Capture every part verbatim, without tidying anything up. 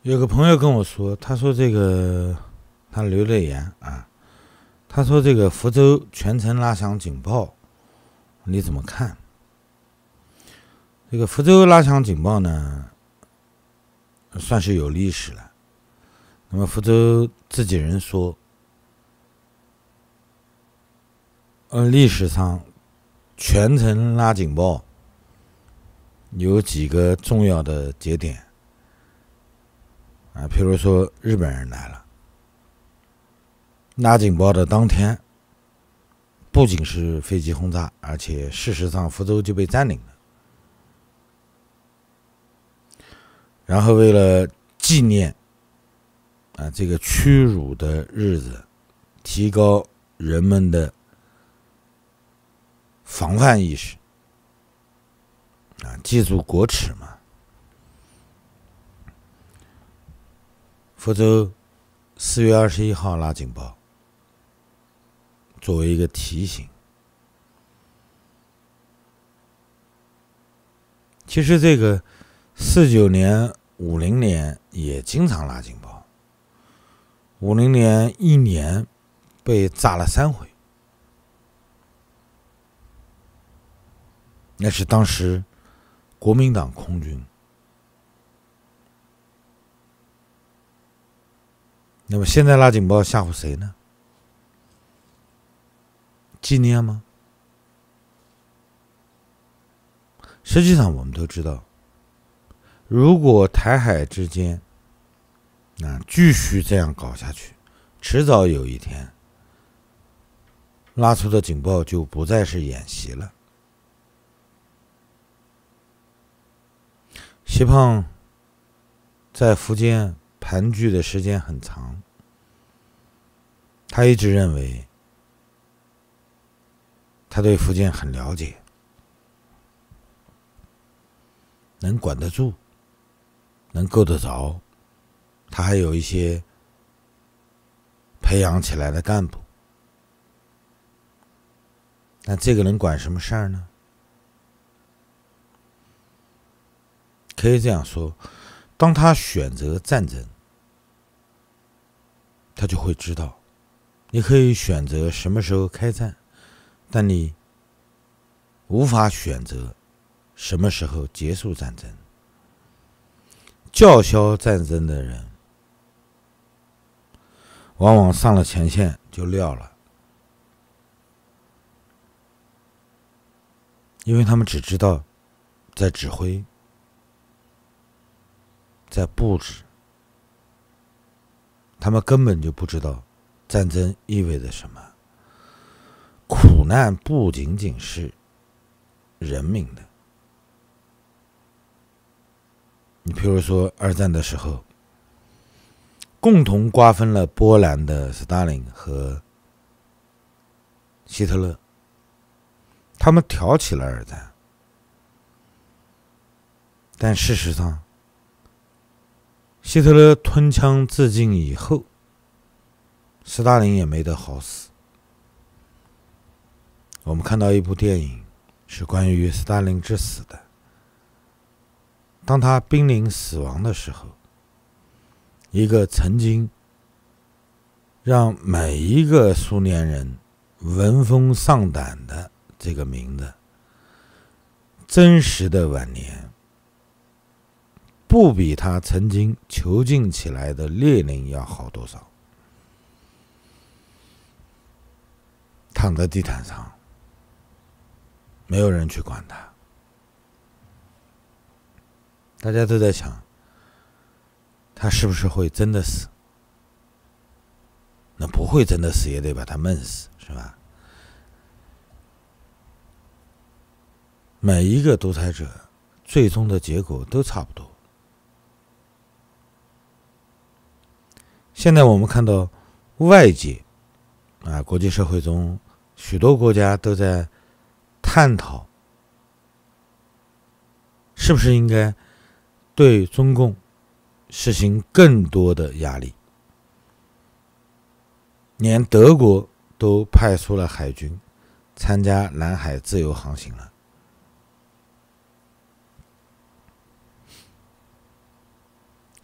有个朋友跟我说，他说这个他留了言啊，他说这个福州全程拉响警报，你怎么看？这个福州拉响警报呢，算是有历史了。那么福州自己人说，呃，历史上全程拉警报有几个重要的节点啊，譬如说日本人来了，拉警报的当天，不仅是飞机轰炸，而且事实上福州就被占领了。然后为了纪念啊这个屈辱的日子，提高人们的防范意识啊，记住国耻嘛。福州四月二十一号拉警报，作为一个提醒。其实这个四九年、五零年也经常拉警报，五零年一年被炸了三回，那是当时国民党空军。那么现在拉警报吓唬谁呢？纪念吗？实际上我们都知道，如果台海之间啊继续这样搞下去，迟早有一天拉出的警报就不再是演习了。习胖在福建盘踞的时间很长，他一直认为他对福建很了解，能管得住，能够得着，他还有一些培养起来的干部。那这个人管什么事儿呢？可以这样说，当他选择战争，他就会知道，你可以选择什么时候开战，但你无法选择什么时候结束战争。叫嚣战争的人，往往上了前线就撂了，因为他们只知道在指挥，在布置，他们根本就不知道战争意味着什么。苦难不仅仅是人民的，你譬如说二战的时候，共同瓜分了波兰的斯大林和希特勒，他们挑起了二战，但事实上希特勒吞枪自尽以后，斯大林也没得好死。我们看到一部电影是关于斯大林之死的，当他濒临死亡的时候，一个曾经让每一个苏联人闻风丧胆的这个名字，真实的晚年不比他曾经囚禁起来的列宁要好多少。躺在地毯上，没有人去管他，大家都在想，他是不是会真的死？那不会真的死，也得把他闷死，是吧？每一个独裁者最终的结果都差不多。现在我们看到外界啊，国际社会中许多国家都在探讨，是不是应该对中共实行更多的压力。连德国都派出了海军参加南海自由航行了。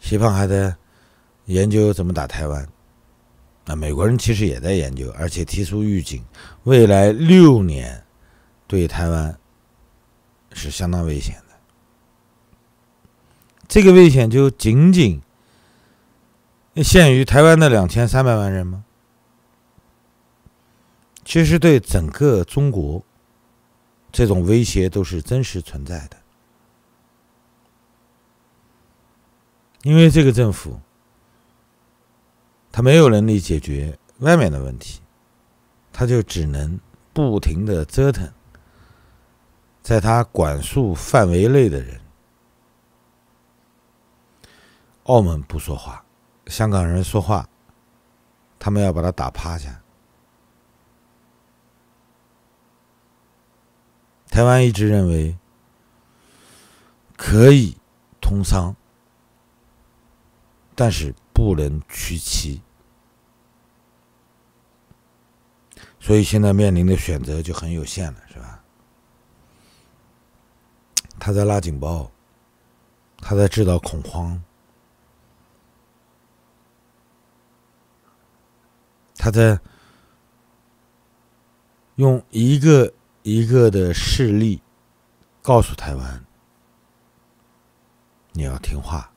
西方还在研究怎么打台湾，那美国人其实也在研究，而且提出预警，未来六年对台湾是相当危险的。这个危险就仅仅限于台湾的两千三百万人吗？其实对整个中国，这种威胁都是真实存在的。因为这个政府，他没有能力解决外面的问题，他就只能不停的折腾在他管束范围内的人。澳门不说话，香港人说话，他们要把他打趴下。台湾一直认为可以通商，但是不能屈膝，所以现在面临的选择就很有限了，是吧？他在拉警报，他在制造恐慌，他在用一个一个的事例告诉台湾，你要听话。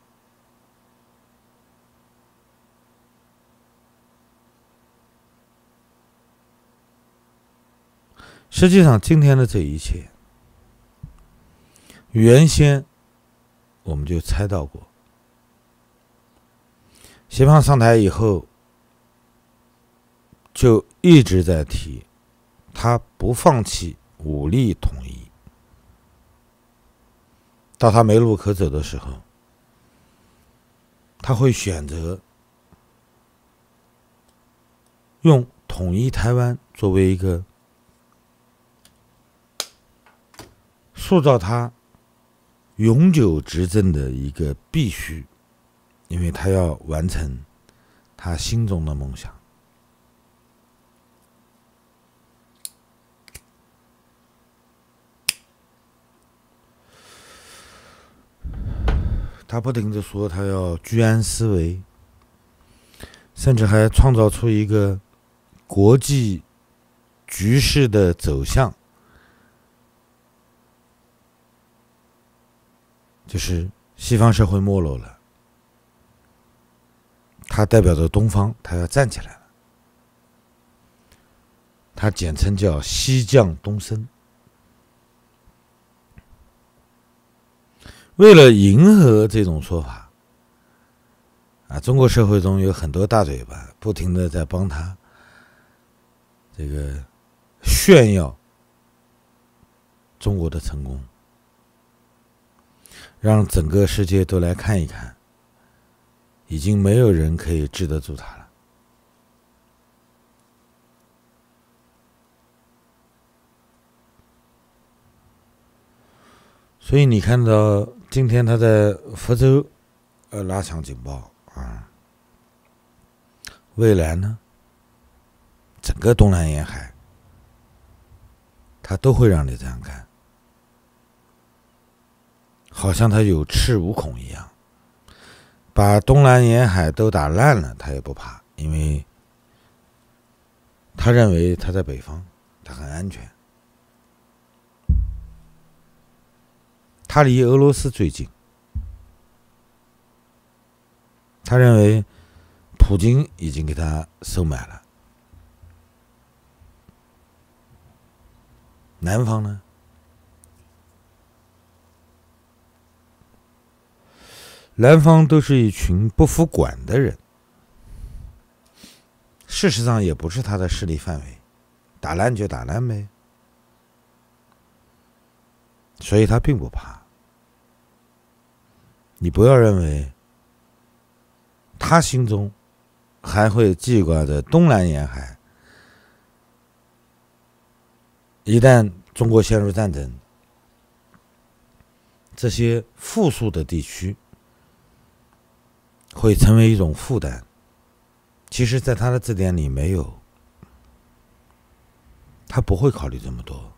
实际上，今天的这一切，原先我们就猜到过。习胖上台以后，就一直在提，他不放弃武力统一。到他没路可走的时候，他会选择用统一台湾作为一个塑造他永久执政的一个必须，因为他要完成他心中的梦想。他不停地说他要居安思危，甚至还创造出一个国际局势的走向，就是西方社会没落了，他代表着东方，他要站起来了。他简称叫西降东升。为了迎合这种说法，啊，中国社会中有很多大嘴巴，不停的在帮他这个炫耀中国的成功，让整个世界都来看一看，已经没有人可以治得住他了。所以你看到今天他在福州呃拉响警报啊，未来呢，整个东南沿海他都会让你这样干，好像他有恃无恐一样，把东南沿海都打烂了他也不怕，因为他认为他在北方他很安全，他离俄罗斯最近，他认为普京已经给他收买了。南方呢？南方都是一群不服管的人，事实上也不是他的势力范围，打烂就打烂呗，所以他并不怕。你不要认为他心中还会记挂着东南沿海，一旦中国陷入战争，这些富庶的地区会成为一种负担。其实在他的字典里没有，他不会考虑这么多。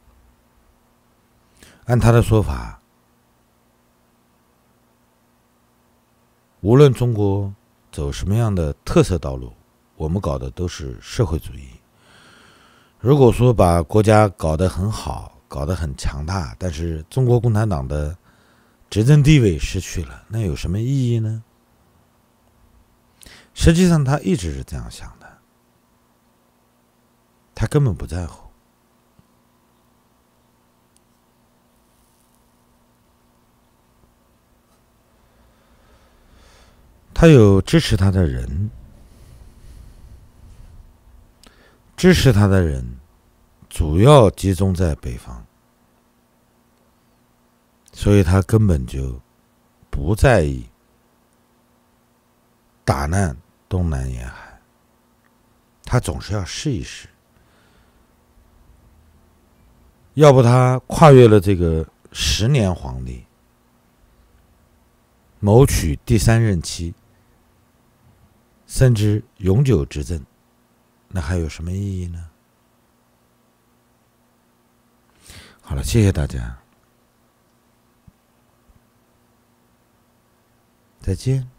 按他的说法， 无论中国走什么样的特色道路，我们搞的都是社会主义。如果说把国家搞得很好，搞得很强大，但是中国共产党的执政地位失去了，那有什么意义呢？实际上他一直是这样想的，他根本不在乎。他有支持他的人，支持他的人主要集中在北方，所以他根本就不在意打烂东南沿海，他总是要试一试。要不他跨越了这个十年皇帝，谋取第三任期，甚至永久执政，那还有什么意义呢？好了，谢谢大家，再见。